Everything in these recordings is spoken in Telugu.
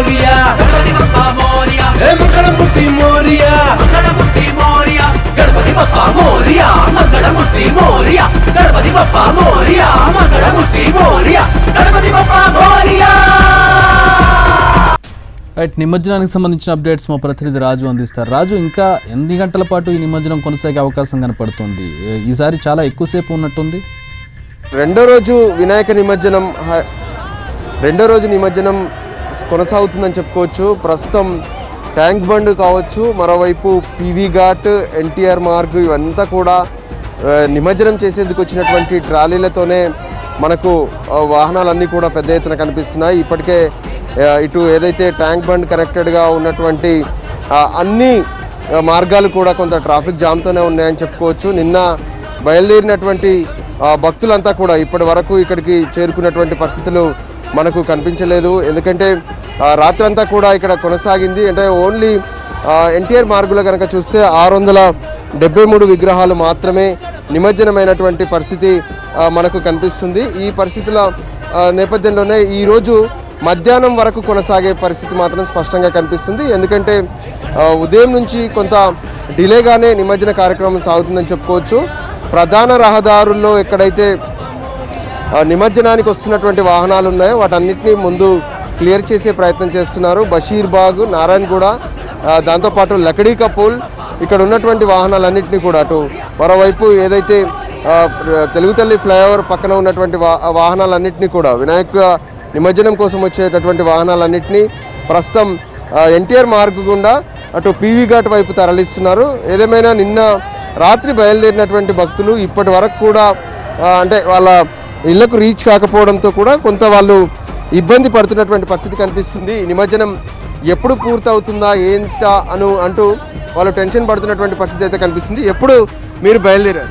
मोरिया गणपति बप्पा मोरिया मंगलमूर्ति मोरिया मंगलमूर्ति मोरिया गणपति बप्पा मोरिया मंगलमूर्ति मोरिया गणपति बप्पा मोरिया मंगलमूर्ति मोरिया गणपति बप्पा मोरिया। రైట్, నిమజ్జనానికి సంబంధించిన అప్డేట్స్ మా ప్రతినిధి రాజు అందిస్తారు. రాజు, ఇంకా ఎన్ని గంటల పాటు ఈ నిమజ్జనం కొనసాగే అవకాశం కనపడుతుంది? ఈసారి చాలా ఎక్కువసేపు ఉన్నట్టుంది. రెండో రోజు నిమజ్జనం కొనసాగుతుందని చెప్పుకోవచ్చు. ప్రస్తుతం ట్యాంక్ బండ్ కావచ్చు, మరోవైపు పీవీ ఘాట్, ఎన్టీఆర్ మార్గ్ ఇవంతా కూడా నిమజ్జనం చేసేందుకు వచ్చినటువంటి ట్రాలీలతోనే మనకు వాహనాలన్నీ కూడా పెద్ద ఎత్తున కనిపిస్తున్నాయి. ఇప్పటికే ఇటు ఏదైతే ట్యాంక్ బండ్ కనెక్టెడ్గా ఉన్నటువంటి అన్ని మార్గాలు కూడా కొంత ట్రాఫిక్ జామ్తోనే ఉన్నాయని చెప్పుకోవచ్చు. నిన్న బయలుదేరినటువంటి భక్తులంతా కూడా ఇప్పటి వరకు ఇక్కడికి చేరుకున్నటువంటి పరిస్థితులు మనకు కనిపించలేదు. ఎందుకంటే రాత్రంతా కూడా ఇక్కడ కొనసాగింది. అంటే ఓన్లీ ఎన్టీఆర్ మార్గులో కనుక చూస్తే 673 విగ్రహాలు మాత్రమే నిమజ్జనమైనటువంటి పరిస్థితి మనకు కనిపిస్తుంది. ఈ పరిస్థితుల నేపథ్యంలోనే ఈరోజు మధ్యాహ్నం వరకు కొనసాగే పరిస్థితి మాత్రం స్పష్టంగా కనిపిస్తుంది. ఎందుకంటే ఉదయం నుంచి కొంత డిలేగానే నిమజ్జన కార్యక్రమం సాగుతుందని చెప్పుకోవచ్చు. ప్రధాన రహదారుల్లో ఎక్కడైతే నిమజ్జనానికి వస్తున్నటువంటి వాహనాలు ఉన్నాయో వాటన్నిటినీ ముందు క్లియర్ చేసే ప్రయత్నం చేస్తున్నారు. బషీర్బాగ్, నారాయణగూడ, దాంతోపాటు లకడీ కపూల్ ఇక్కడ ఉన్నటువంటి వాహనాలన్నింటినీ కూడా అటు మరోవైపు ఏదైతే తెలుగుతల్లి ఫ్లైఓవర్ పక్కన ఉన్నటువంటి వాహనాలన్నింటినీ కూడా వినాయక నిమజ్జనం కోసం వచ్చేటటువంటి వాహనాలన్నింటినీ ప్రస్తుతం ఎన్టీఆర్ మార్గ్ గుండా అటు పీవీ ఘాట్ వైపు తరలిస్తున్నారు. ఏదేమైనా నిన్న రాత్రి బయలుదేరినటువంటి భక్తులు ఇప్పటి వరకు కూడా అంటే వాళ్ళ ఇళ్లకు రీచ్ కాకపోవడంతో కూడా కొంత వాళ్ళు ఇబ్బంది పడుతున్నటువంటి పరిస్థితి కనిపిస్తుంది. నిమజ్జనం ఎప్పుడు పూర్తవుతుందా ఏంటా అంటూ వాళ్ళు టెన్షన్ పడుతున్నటువంటి పరిస్థితి అయితే కనిపిస్తుంది. ఎప్పుడు మీరు బయలుదేరారు?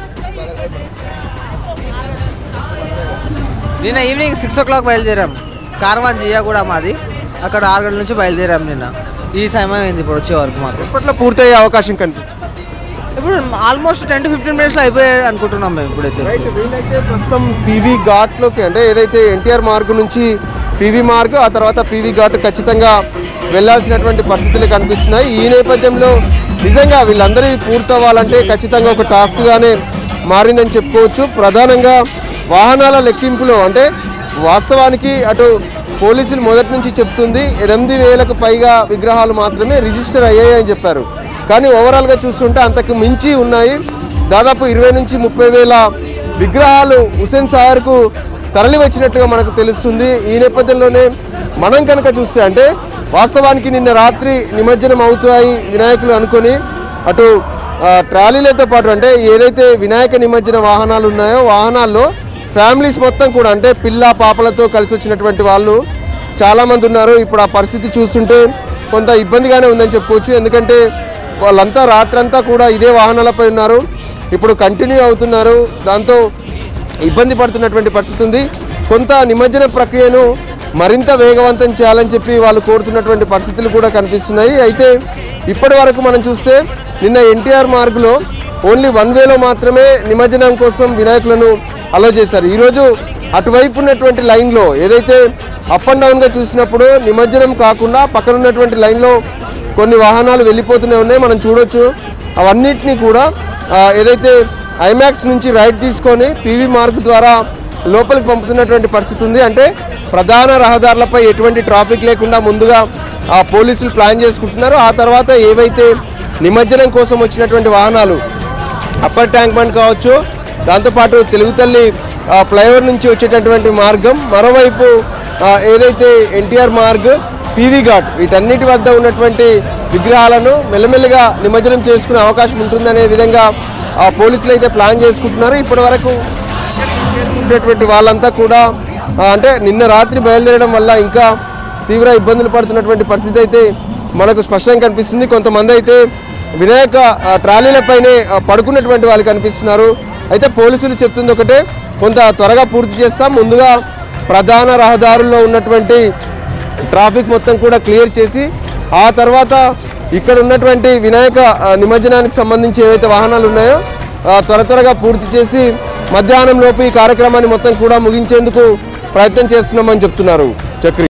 నిన్న ఈవినింగ్ 6 o'clock బయలుదేరాం. కార్వాన్ జియా కూడా మాది, అక్కడ 6 గంటల నుంచి బయలుదేరాం. నిన్న ఈ సమయం అయింది ఇప్పుడు వచ్చే వరకు మాకు. ఇప్పట్లో పూర్తయ్యే అవకాశం కనిపిస్తుంది. ఇప్పుడు ఆల్మోస్ట్ 10 to 15 minutes అయిపోయాయి అనుకుంటున్నాం మేము ఇప్పుడైతే. వీళ్ళైతే ప్రస్తుతం పీవీ ఘాట్లోకి అంటే ఏదైతే ఎన్టీఆర్ మార్గ్ నుంచి పీవీ మార్గ్, ఆ తర్వాత పీవీ ఘాట్ ఖచ్చితంగా వెళ్లాల్సినటువంటి పరిస్థితులు కనిపిస్తున్నాయి. ఈ నేపథ్యంలో నిజంగా వీళ్ళందరూ పూర్తవ్వాలంటే ఖచ్చితంగా ఒక టాస్క్గానే మారిందని చెప్పుకోవచ్చు. ప్రధానంగా వాహనాల లెక్కింపులో అంటే వాస్తవానికి అటు పోలీసులు మొదటి నుంచి చెప్తుంది 8,000కు పైగా విగ్రహాలు మాత్రమే రిజిస్టర్ అయ్యాయని చెప్పారు. కానీ ఓవరాల్గా చూస్తుంటే అంతకు మించి ఉన్నాయి. దాదాపు 20 నుంచి 30,000 విగ్రహాలు హుస్సేన్ సాగర్కు తరలి వచ్చినట్టుగా మనకు తెలుస్తుంది. ఈ నేపథ్యంలోనే మనం కనుక చూస్తే అంటే వాస్తవానికి నిన్న రాత్రి నిమజ్జనం అవుతాయి వినాయకులు అనుకొని అటు ట్రాలీలతో పాటు అంటే ఏదైతే వినాయక నిమజ్జన వాహనాలు ఉన్నాయో వాహనాల్లో ఫ్యామిలీస్ మొత్తం కూడా అంటే పిల్ల పాపలతో కలిసి వచ్చినటువంటి వాళ్ళు చాలామంది ఉన్నారు. ఇప్పుడు ఆ పరిస్థితి చూస్తుంటే కొంత ఇబ్బందిగానే ఉందని చెప్పుకోవచ్చు. ఎందుకంటే వాళ్ళంతా రాత్రంతా కూడా ఇదే వాహనాలపై ఉన్నారు, ఇప్పుడు కంటిన్యూ అవుతున్నారు. దాంతో ఇబ్బంది పడుతున్నటువంటి పరిస్థితి ఉంది. కొంత నిమజ్జన ప్రక్రియను మరింత వేగవంతం చేయాలని చెప్పి వాళ్ళు కోరుతున్నటువంటి పరిస్థితులు కూడా కనిపిస్తున్నాయి. అయితే ఇప్పటి వరకు మనం చూస్తే నిన్న ఎన్టీఆర్ మార్గులో ఓన్లీ 1 వేలో మాత్రమే నిమజ్జనం కోసం వినాయకులను అలో చేశారు. ఈరోజు అటువైపు ఉన్నటువంటి లైన్లో ఏదైతే అప్ అండ్ డౌన్గా చూసినప్పుడు నిమజ్జనం కాకుండా పక్కన ఉన్నటువంటి లైన్లో కొన్ని వాహనాలు వెళ్ళిపోతూనే ఉన్నాయి, మనం చూడొచ్చు. అవన్నిటినీ కూడా ఏదైతే ఐమాక్స్ నుంచి రైట్ తీసుకొని పీవీ మార్గ్ ద్వారా లోపలికి పంపుతున్నటువంటి పరిస్థితి ఉంది. అంటే ప్రధాన రహదారులపై ఎటువంటి ట్రాఫిక్ లేకుండా ముందుగా పోలీసులు ప్లాన్ చేసుకుంటున్నారు. ఆ తర్వాత ఏవైతే నిమజ్జనం కోసం వచ్చినటువంటి వాహనాలు అప్పర్ ట్యాంక్ బండ్ కావచ్చు, దాంతోపాటు తెలుగుతల్లి ఫ్లైఓవర్ నుంచి వచ్చేటటువంటి మార్గం, మరోవైపు ఏదైతే ఎన్టీఆర్ మార్గ్, పీవీ ఘాట్ వీటన్నిటి వద్ద ఉన్నటువంటి విగ్రహాలను మెల్లమెల్లగా నిమజ్జనం చేసుకునే అవకాశం ఉంటుందనే విధంగా పోలీసులు అయితే ప్లాన్ చేసుకుంటున్నారు. ఇప్పటి వరకు ఉన్నటువంటి వాళ్ళంతా కూడా అంటే నిన్న రాత్రి బయలుదేరడం వల్ల ఇంకా తీవ్ర ఇబ్బందులు పడుతున్నటువంటి పరిస్థితి అయితే మనకు స్పష్టంగా కనిపిస్తుంది. కొంతమంది అయితే వినాయక ట్రాలీలపైనే పడుకున్నటువంటి వాళ్ళు కనిపిస్తున్నారు. అయితే పోలీసులు చెప్తుంది ఒకటే, కొంత త్వరగా పూర్తి చేస్తాం, ముందుగా ప్రధాన రహదారుల్లో ఉన్నటువంటి ట్రాఫిక్ మొత్తం కూడా క్లియర్ చేసి ఆ తర్వాత ఇక్కడ ఉన్నటువంటి వినాయక నిమజ్జనానికి సంబంధించి ఏవైతే వాహనాలు ఉన్నాయో త్వరగా పూర్తి చేసి మధ్యాహ్నం లోపు ఈ కార్యక్రమాన్ని మొత్తం కూడా ముగించేందుకు ప్రయత్నం చేస్తున్నామని చెప్తున్నారు. చక్రి.